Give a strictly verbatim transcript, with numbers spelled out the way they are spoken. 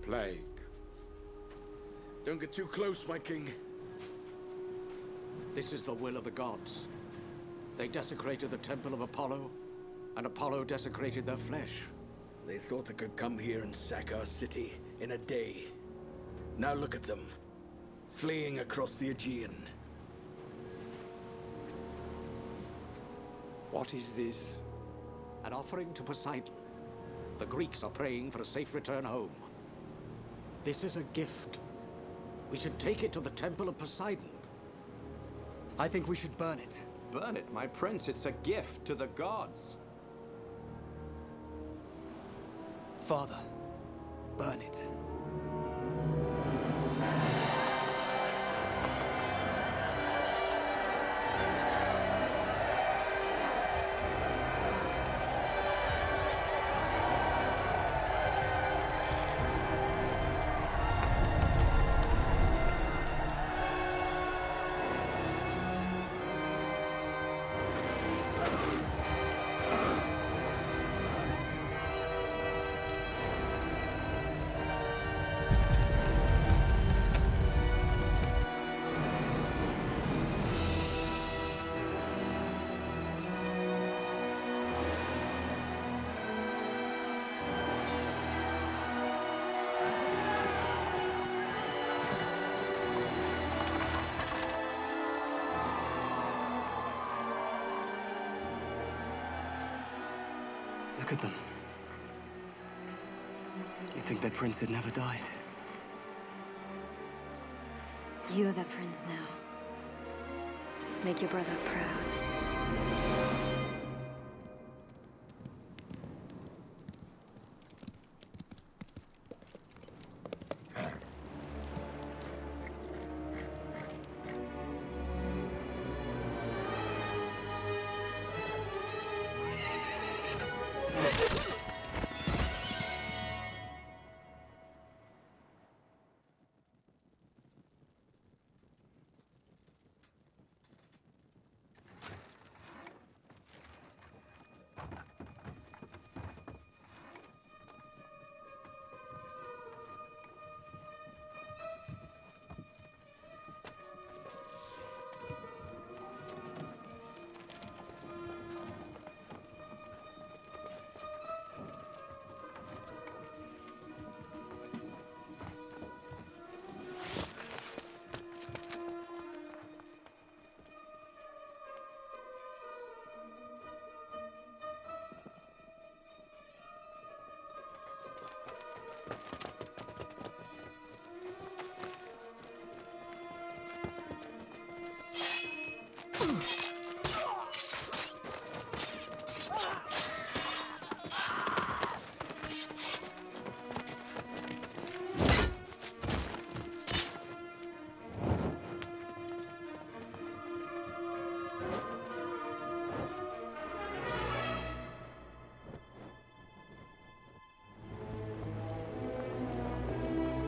plague. Don't get too close, my king. This is the will of the gods. They desecrated the temple of Apollo, and Apollo desecrated their flesh. They thought they could come here and sack our city in a day. Now look at them, fleeing across the Aegean. What is this? An offering to Poseidon. The Greeks are praying for a safe return home. This is a gift. We should take it to the temple of Poseidon. I think we should burn it. Burn it, my prince. It's a gift to the gods. Father, burn it. Look at them. You think that prince had never died? You're the prince now. Make your brother proud.